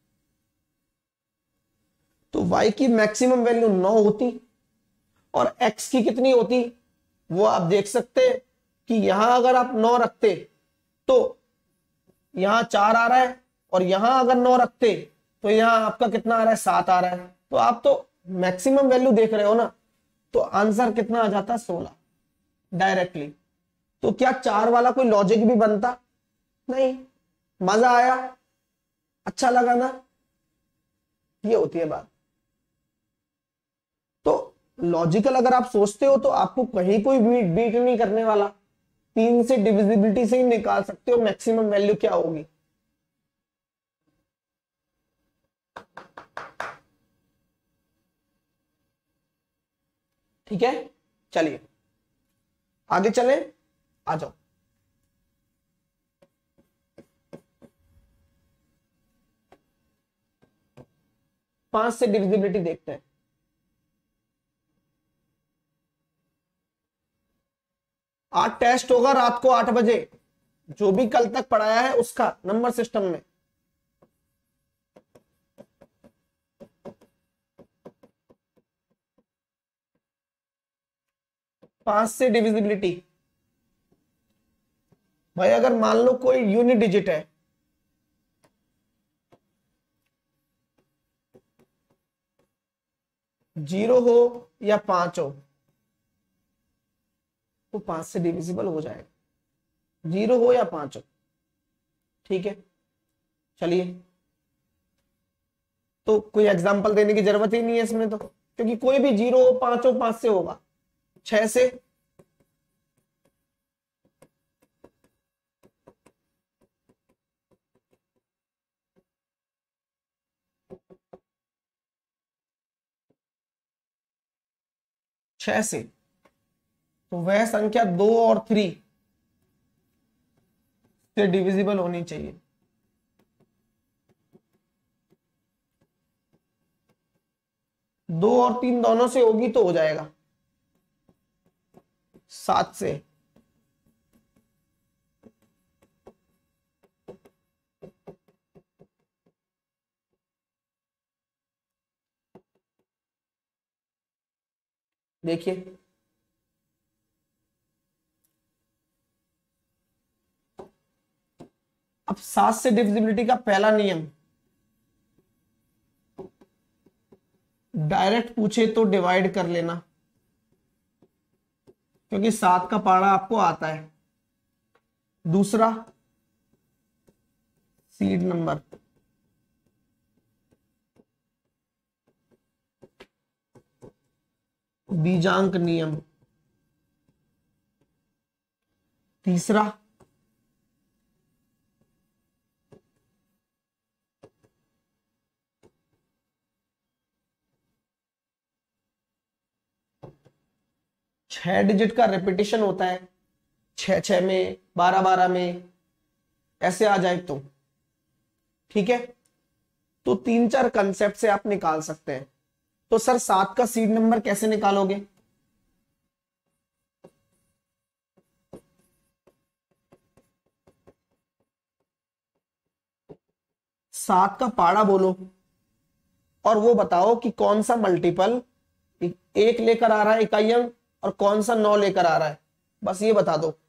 तो y की मैक्सिमम वैल्यू 9 होती, और x की कितनी होती, वो आप देख सकते कि यहां अगर आप 9 रखते तो यहां 4 आ रहा है, और यहां अगर 9 रखते तो यहां आपका कितना आ रहा है, 7 आ रहा है। तो आप तो मैक्सिमम वैल्यू देख रहे हो ना, तो आंसर कितना आ जाता, 16 डायरेक्टली। तो क्या 4 वाला कोई लॉजिक भी बनता, नहीं। मजा आया, अच्छा लगा ना, ये होती है बात। तो लॉजिकल अगर आप सोचते हो तो आपको कहीं कोई बीट नहीं करने वाला, 3 से डिविजिबिलिटी से ही निकाल सकते हो मैक्सिमम वैल्यू क्या होगी। ठीक है, चलिए आगे चले, आ जाओ। 5 से डिविजिबिलिटी देखते हैं। आज टेस्ट होगा रात को 8 बजे, जो भी कल तक पढ़ाया है उसका नंबर सिस्टम में। पांच से डिविजिबिलिटी, भाई अगर मान लो कोई यूनिट डिजिट है, जीरो हो या 5 हो, वो 5 से डिविजिबल हो जाएगा, 0 हो या 5 हो। ठीक है, चलिए, तो कोई एग्जांपल देने की जरूरत ही नहीं है इसमें तो, क्योंकि कोई भी 0 हो 5 हो, 5 से होगा। 6 से, तो वह संख्या 2 और 3 से डिविजिबल होनी चाहिए। 2 और 3 दोनों से होगी तो हो जाएगा 7 से। देखिए, अब 7 से डिविजिबिलिटी का पहला नियम, डायरेक्ट पूछे तो डिवाइड कर लेना, क्योंकि 7 का पारा आपको आता है। दूसरा, सीड नंबर, बीजांक नियम। तीसरा, छह डिजिट का रिपीटिशन होता है, 6 में, 12 में, ऐसे आ जाए तो ठीक है। तो 3-4 कंसेप्ट से आप निकाल सकते हैं। तो सर 7 का सीड नंबर कैसे निकालोगे? सात का पाड़ा बोलो और वो बताओ कि कौन सा मल्टीपल 1 लेकर आ रहा है इकाई अंक और कौन सा 9 लेकर आ रहा है, बस ये बता दो।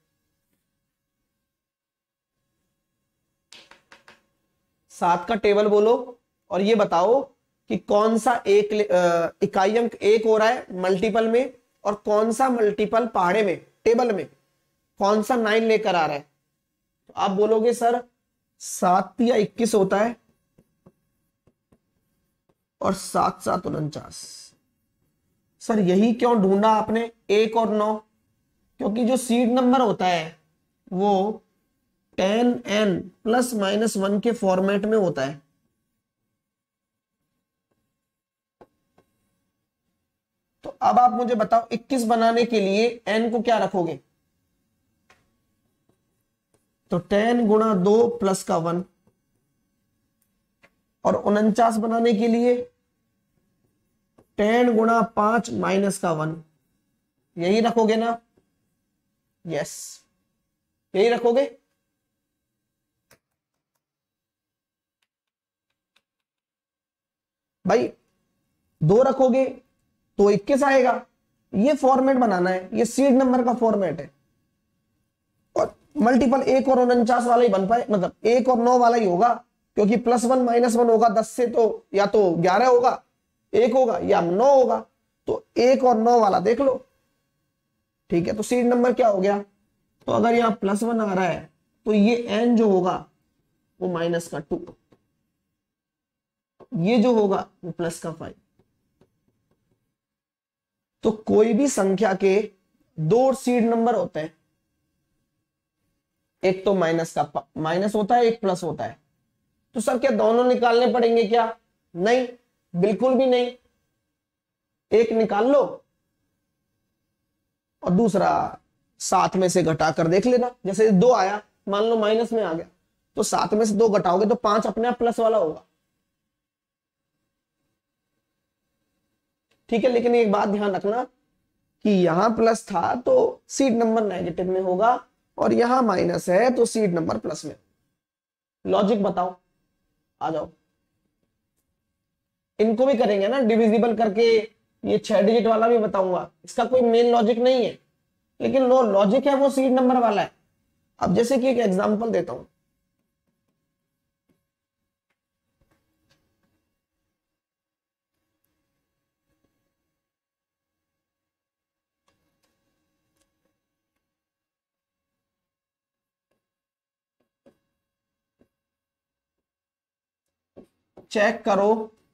7 का टेबल बोलो और ये बताओ कि कौन सा इकाई अंक 1 हो रहा है मल्टीपल में और कौन सा मल्टीपल पहाड़े में टेबल में कौन सा 9 लेकर आ रहा है। तो आप बोलोगे सर 7 या 21 होता है और 7 7 49। सर यही क्यों ढूंढा आपने 1 और 9? क्योंकि जो सीड नंबर होता है वो 10n ±1 के फॉर्मेट में होता है। तो अब आप मुझे बताओ 21 बनाने के लिए n को क्या रखोगे? तो 10 गुणा 2 प्लस का 1, और 49 बनाने के लिए 10 गुणा 5 माइनस का 1, यही रखोगे ना? यस, यही रखोगे। भाई 2 रखोगे तो 21 आएगा। ये फॉर्मेट बनाना है, ये सीड नंबर का फॉर्मेट है। और मल्टीपल 1 और 49 वाला ही बन पाए, मतलब 1 और 9 वाला ही होगा, क्योंकि +1 -1 होगा 10 से, तो या तो 11 होगा, 1 होगा या 9 होगा। तो 1 और 9 वाला देख लो, ठीक है। तो सीड नंबर क्या हो गया? तो अगर यहाँ +1 आ रहा है तो ये n जो होगा वो -2, ये जो होगा वो +5। तो कोई भी संख्या के 2 सीड नंबर होते हैं, एक तो माइनस होता है, एक प्लस होता है। तो सर क्या दोनों निकालने पड़ेंगे क्या? नहीं, बिल्कुल भी नहीं। एक निकाल लो और दूसरा साथ में से घटा कर देख लेना। जैसे 2 आया, मान लो माइनस में आ गया, तो 7 में से 2 घटाओगे तो 5 अपने आप प्लस वाला होगा। ठीक है, लेकिन एक बात ध्यान रखना कि यहां प्लस था तो सीट नंबर नेगेटिव में होगा, और यहां माइनस है तो सीट नंबर प्लस में। लॉजिक बताओ, आ जाओ। इनको भी करेंगे ना डिविजिबल करके, ये 6 डिजिट वाला भी बताऊंगा, इसका कोई मेन लॉजिक नहीं है, लेकिन लो लॉजिक है वो सीट नंबर वाला है। अब जैसे कि एक एग्जांपल देता हूं, चेक करो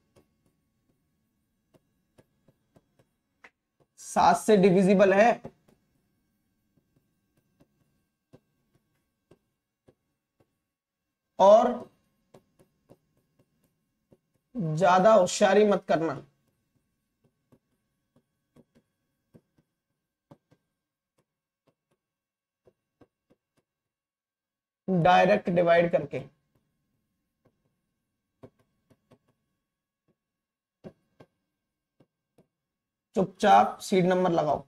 7 से डिविजिबल है? और ज्यादा होशियारी मत करना, डायरेक्ट डिवाइड करके। चुपचाप सीट नंबर लगाओ।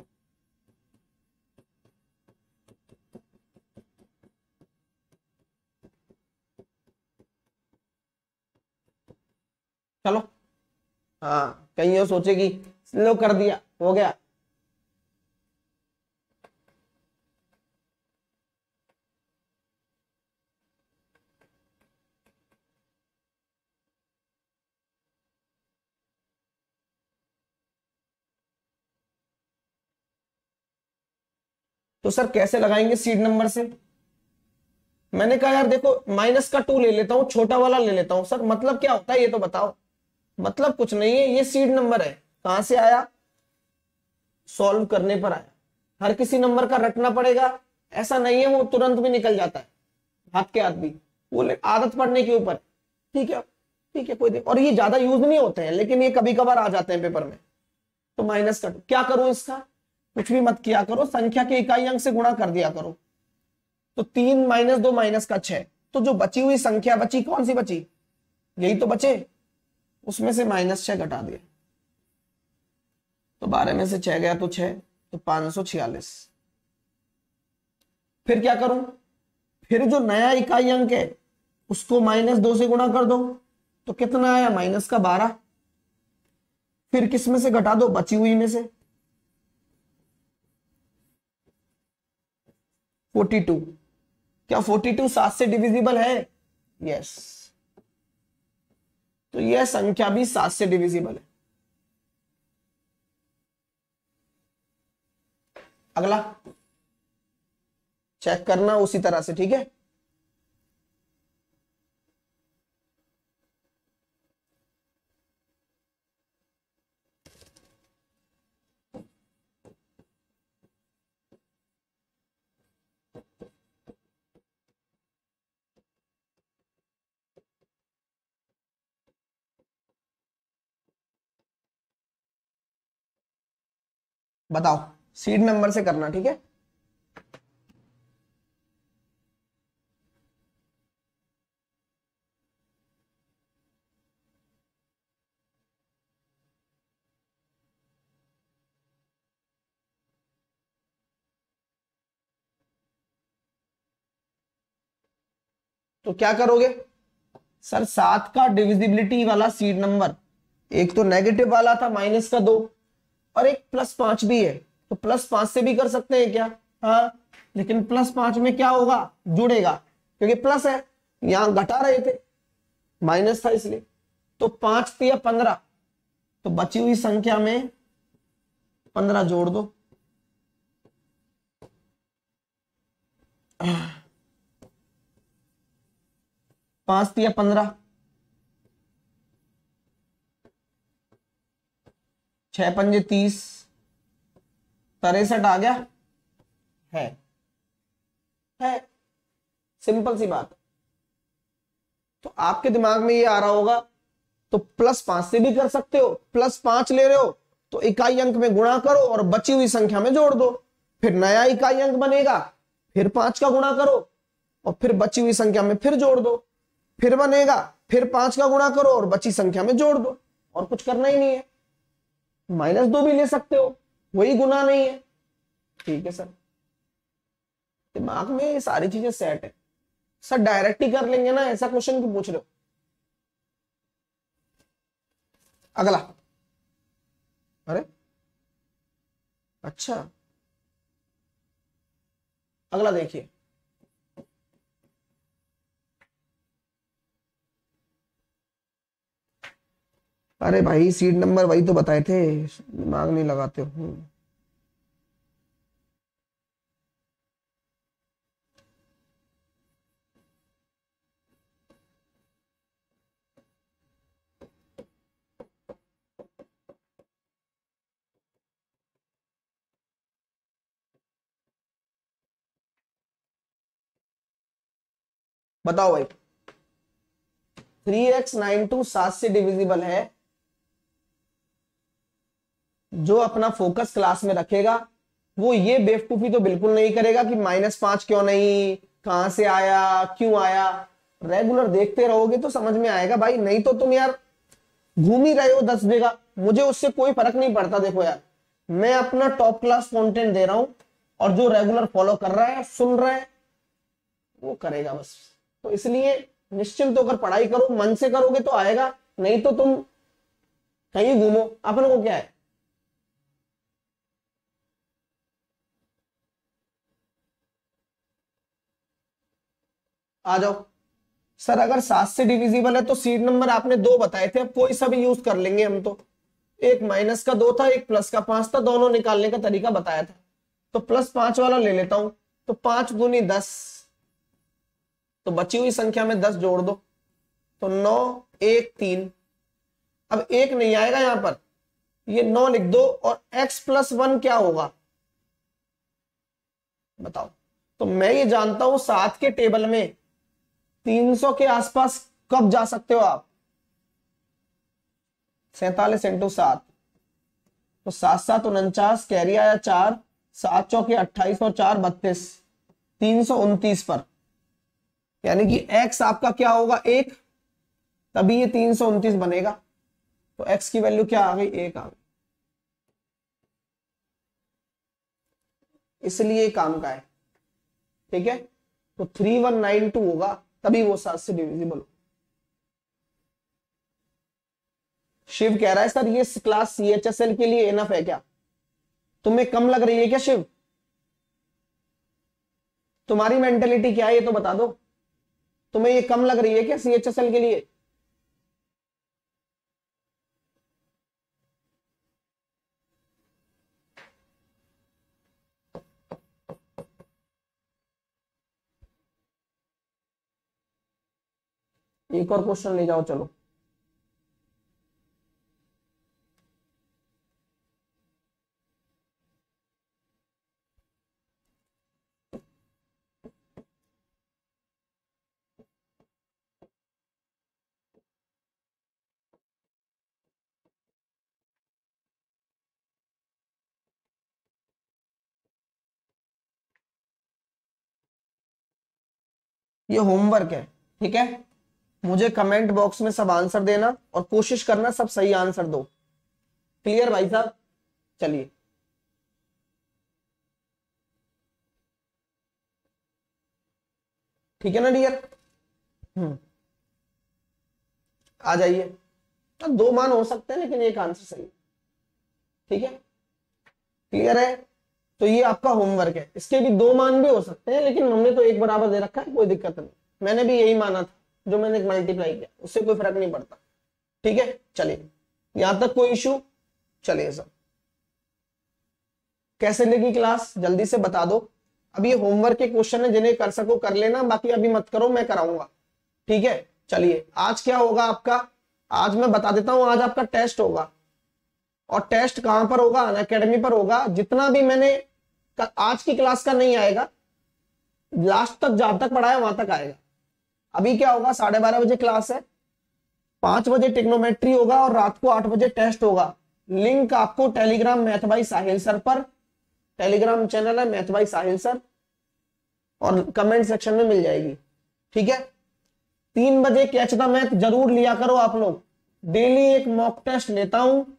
चलो, हाँ कहीं और सोचेगी लो कर दिया हो गया। तो सर कैसे लगाएंगे सीट नंबर से? मैंने कहा यार देखो माइनस का 2 ले लेता हूं, छोटा वाला ले लेता हूं। सर मतलब क्या होता है ये तो बताओ। मतलब कुछ नहीं है, ये सीट नंबर है। कहां से आया? सॉल्व करने पर आया। हर किसी नंबर का रटना पड़ेगा ऐसा नहीं है, वो तुरंत भी निकल जाता है हाथ के हाथ भी, वो आदत पड़ने के ऊपर। ठीक है, ठीक है, कोई देख। और ये ज्यादा यूज नहीं होते हैं, लेकिन ये कभी कभार आ जाते हैं पेपर में। तो माइनस का क्या करूं इसका? कुछ भी मत किया करो, संख्या के इकाई अंक से गुणा कर दिया करो। तो 3 - 2 -6, तो जो बची हुई संख्या बची कौन सी बची? यही तो बचे, उसमें से -6 घटा दिया, तो 12 में से 6 गया तो 6, तो 546। फिर क्या करूं? फिर जो नया इकाई अंक है उसको -2 से गुणा कर दो, तो कितना आया? -12। फिर किस में से घटा दो? बची हुई में से। 42। क्या 42 7 से डिविजिबल है? यस। तो यह संख्या भी 7 से डिविजिबल है। अगला चेक करना उसी तरह से, ठीक है। बताओ, सीट नंबर से करना, ठीक है। तो क्या करोगे? सर 7 का डिविजिबिलिटी वाला सीट नंबर, एक तो नेगेटिव वाला था -2, और एक +5 भी है, तो +5 से भी कर सकते हैं क्या? हाँ, लेकिन +5 में क्या होगा? जुड़ेगा, क्योंकि प्लस है, यहां घटा रहे थे, माइनस था इसलिए। तो 5 × 15, तो बची हुई संख्या में 15 जोड़ दो। 5 × 15, 6 × 5 = 30, 63 आ गया है। सिंपल सी बात। तो आपके दिमाग में ये आ रहा होगा, तो +5 से भी कर सकते हो। +5 ले रहे हो तो इकाई अंक में गुणा करो और बची हुई संख्या में जोड़ दो, फिर नया इकाई अंक बनेगा, फिर 5 का गुणा करो और फिर बची हुई संख्या में फिर जोड़ दो, फिर बनेगा, फिर 5 का गुणा करो और बची संख्या में जोड़ दो, और कुछ करना ही नहीं है। -2 भी ले सकते हो, वही गुना नहीं है। ठीक है सर, दिमाग में ये सारी चीजें सेट है सर। डायरेक्ट ही कर लेंगे ना, ऐसा क्वेश्चन क्यों पूछ रहे हो? अगला, अरे अच्छा, अगला देखिए। अरे भाई सीट नंबर वही तो बताए थे, दिमाग नहीं लगाते हो। बताओ भाई, 3x 9 7 से डिविजिबल है। जो अपना फोकस क्लास में रखेगा वो ये बेवकूफी तो बिल्कुल नहीं करेगा कि -5 क्यों नहीं, कहां से आया, क्यों आया। रेगुलर देखते रहोगे तो समझ में आएगा भाई, नहीं तो तुम यार घूम ही रहे हो 10 जगह, मुझे उससे कोई फर्क नहीं पड़ता। देखो यार, मैं अपना टॉप क्लास कंटेंट दे रहा हूं और जो रेगुलर फॉलो कर रहा है, सुन रहा है, वो करेगा बस। तो इसलिए निश्चिंत होकर पढ़ाई करो, मन से करोगे तो आएगा, नहीं तो तुम कहीं घूमो, अपने को क्या है। आ जाओ सर, अगर 7 से डिविजिबल है तो सीट नंबर आपने 2 बताए थे, अब कोई सा भी यूज कर लेंगे हम तो। एक -2 था, एक +5 था, दोनों निकालने का तरीका बताया था, तो +5 वाला ले लेता हूं। तो 5 दूनी 10, तो बची हुई संख्या में 10 जोड़ दो, तो 9 1 3। अब 1 नहीं आएगा यहां पर, ये 9 लिख दो, और x+1 क्या होगा बताओ। तो मैं ये जानता हूं 7 के टेबल में 300 के आसपास कब जा सकते हो आप, 47 × 7, तो 7 7 49, कैरी आया 4, 7 चौके 28 और 4 32, 329 पर। यानी कि x आपका क्या होगा 1, तभी ये 329 बनेगा। तो x की वैल्यू क्या आ गई, 1 आ गई। इसलिए काम का है, ठीक है। तो 3192 होगा, तभी वो 7 से डिविजिबल हो। शिव कह रहा है सर ये क्लास CHSL के लिए इनफ है क्या, तुम्हें कम लग रही है क्या शिव? तुम्हारी मेंटेलिटी क्या है ये तो बता दो, तुम्हें ये कम लग रही है क्या CHSL के लिए? एक और क्वेश्चन ले जाओ चलो। ये होमवर्क है, ठीक है। मुझे कमेंट बॉक्स में सब आंसर देना और कोशिश करना सब सही आंसर दो। क्लियर भाई साहब? चलिए, ठीक है ना डियर? आ जाइए। अब 2 मान हो सकते हैं लेकिन एक आंसर सही, ठीक है। क्लियर है? तो ये आपका होमवर्क है, इसके भी 2 मान भी हो सकते हैं, लेकिन हमने तो एक बराबर दे रखा है, कोई दिक्कत नहीं। मैंने भी यही माना था, जो मैंने मल्टीप्लाई किया उससे कोई फर्क नहीं पड़ता, ठीक है। चलिए, यहां तक कोई इशू? चलिए सर, कैसे लगी क्लास जल्दी से बता दो। अब ये होमवर्क के क्वेश्चन है, जिन्हें कर सको कर लेना, बाकी अभी मत करो, मैं कराऊंगा, ठीक है। चलिए, आज क्या होगा आपका, आज मैं बता देता हूं, आज आपका टेस्ट होगा। और टेस्ट कहां पर होगा, अनअकैडमी पर होगा। जितना भी मैंने आज की क्लास का नहीं आएगा, लास्ट तक जहां तक पढ़ाया वहां तक आएगा। अभी क्या होगा, 12:30 बजे क्लास है, 5 बजे टिग्नोमेट्री होगा और रात को 8 बजे टेस्ट होगा। लिंक आपको Telegram math by Sahil sir पर, टेलीग्राम चैनल है मैथ बाई साहिल सर, और कमेंट सेक्शन में मिल जाएगी, ठीक है। 3 बजे कैच द मैथ जरूर लिया करो आप लोग। डेली एक मॉक टेस्ट लेता हूं,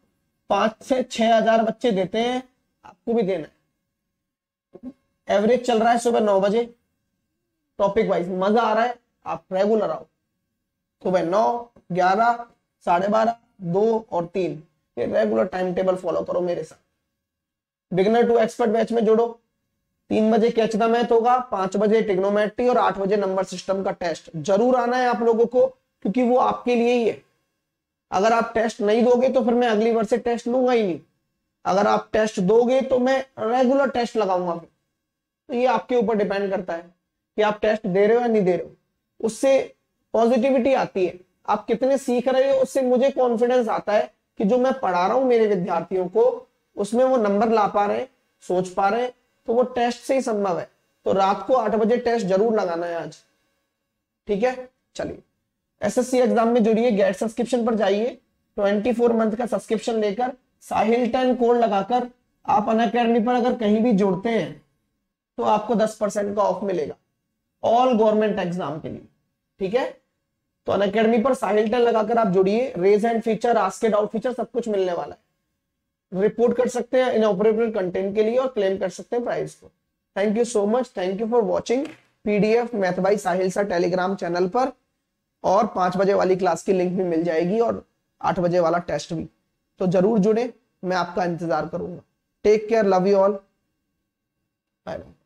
5 से 6 हजार बच्चे देते हैं, आपको भी देना है। एवरेज चल रहा है सुबह 9 बजे, टॉपिक वाइज मजा आ रहा है, आप रेगुलर आओ। सुबह 9, 11, 12:30, 2 और 3, ये रेगुलर टाइम टेबल फॉलो करो मेरे साथ। बिगिनर टू एक्सपर्ट बैच में जुड़ो। 3 बजे कैच द मैथ होगा, 5 बजे ट्रिग्नोमेट्री और 8 बजे नंबर सिस्टम का टेस्ट। जरूर आना है आप लोगों को, क्योंकि वो आपके लिए ही है। अगर आप टेस्ट नहीं दोगे तो फिर मैं अगली बार से टेस्ट लूंगा ही नहीं। अगर आप टेस्ट दोगे तो मैं रेगुलर टेस्ट लगाऊंगा। तो ये आपके ऊपर डिपेंड करता है कि आप टेस्ट दे रहे हो या नहीं दे रहे हो। उससे पॉजिटिविटी आती है, आप कितने सीख रहे हो, उससे मुझे कॉन्फिडेंस आता है कि जो मैं पढ़ा रहा हूं मेरे विद्यार्थियों को, उसमें वो नंबर ला पा रहे, सोच पा रहे, तो वो टेस्ट से ही संभव है। तो रात को 8 बजे टेस्ट जरूर लगाना है आज, ठीक है। चलिए, एसएससी एग्जाम में जुड़िए, गेट सब्सक्रिप्शन पर जाइए, 24 मंथ का सब्सक्रिप्शन लेकर साहिल 10 कोड लगाकर आप अनअकैडमी पर अगर कहीं भी जुड़ते हैं तो आपको 10% का ऑफ मिलेगा ऑल गवर्नमेंट एग्जाम के लिए, ठीक है। तो अनअकैडमी पर साहिल 10 लगाकर आप जुड़िए, raise hand feature, ask a doubt feature सब कुछ मिलने वाला है। रिपोर्ट कर सकते हैं इनऑपरेटिव कंटेंट के लिए और क्लेम कर सकते हैं प्राइस को। Thank you so much, thank you for watching PDF math by Sahil sir Telegram channel पर। और 5 बजे वाली क्लास की लिंक भी मिल जाएगी और 8 बजे वाला टेस्ट भी। तो जरूर जुड़े, मैं आपका इंतजार करूंगा। Take care, love you all, bye bye.